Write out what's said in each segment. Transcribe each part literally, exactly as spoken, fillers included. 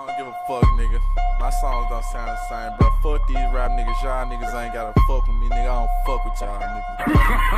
I don't give a fuck, nigga. My songs don't sound the same, bro. Fuck these rap niggas. Y'all niggas ain't gotta fuck with me, nigga. I don't fuck with y'all niggas.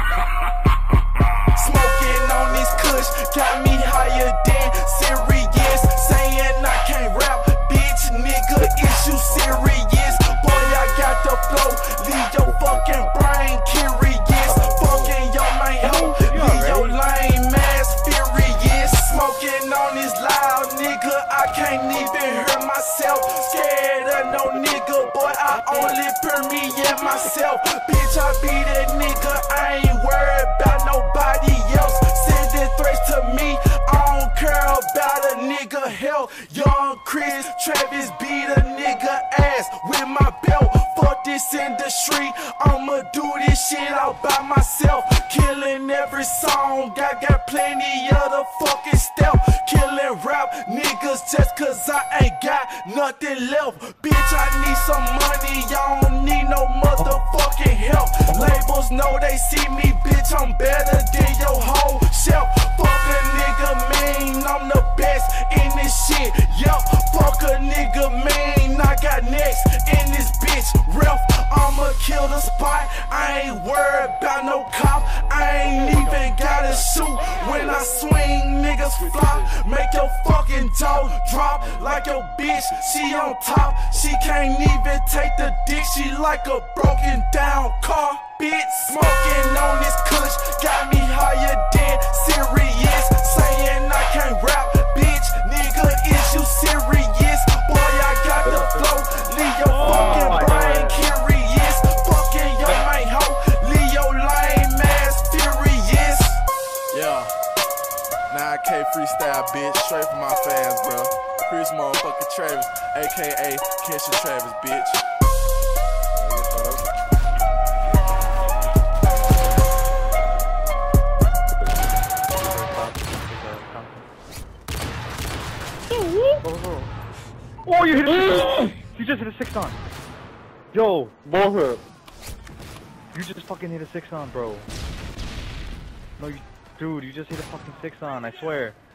Smoking on this kush got me higher than serious. Saying I can't rap, bitch, nigga, is you serious? Boy, I got the flow, leave your fucking brain curious. Fucking your main hoe, leave your lame ass furious. Smoking on this loud, nigga, I can't even hear myself. Scared of no nigga, boy, I only hear me and myself. Bitch, I be that nigga, I ain't worried about nobody else. Sending threats to me, I don't care about a nigga health. Young Chris Travis beat a nigga ass with my belt. Fuck this industry, I'ma do this shit all by myself. Killing every song, I got plenty of the fucking stealth. Killing rap niggas just cause I ain't got nothing left. Bitch, I need some money, I don't need no motherfucking help. Labels know they see me, bitch, I'm better than your whole shelf. Fuck a nigga mean, I'm the best in this shit. Yup, fuck a nigga mean, I got next in this bitch. Ref, I'ma kill the spot, I ain't worried about no cop. I ain't even gotta shoot when I swing, niggas flop. Make your fucking jaw drop like your bitch, she on top. She can't even take the dick, she like a broken down car. Bitch, smoking on this kush got me higher than serious. Saying I can't rap, bitch, nigga, is you serious? Boy, I got the flow, leave your fucking brain curious. Fucking your main hoe, leave your lame ass furious. Yeah, nine K freestyle, bitch, straight from my fans, bro. Chris motherfucking Travis, aka Kesha Travis, bitch. Oh, you hit a six. You just hit a six on. Yo, ballhead. You just fucking hit a six on, bro. No, you, dude, you just hit a fucking six on. I swear.